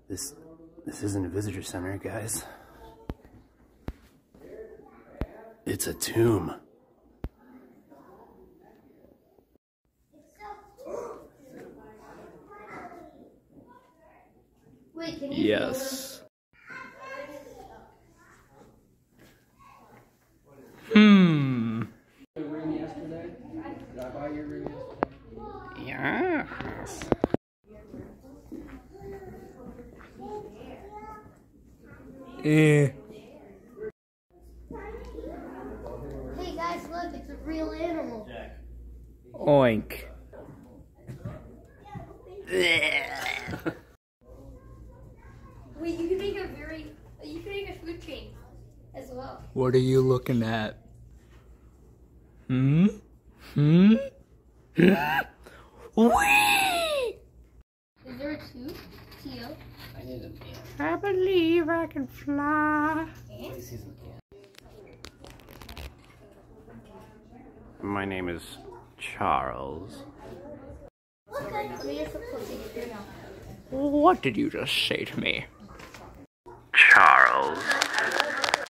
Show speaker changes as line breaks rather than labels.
This isn't a visitor center, guys. It's a tomb.
Wait, can you
Yes.
Ring yesterday? Did I buy your ring yesterday?
Yes.
Hey guys, look, it's a real animal.
Oink.
Wait, you can make a food chain as well.
What are you looking at? Hmm? Hmm? Whee!
Is there a tooth? Teal?
I believe I can fly.
My name is Charles.
Look, you're supposed to get your mouth.
What did you just say to me?
Charles.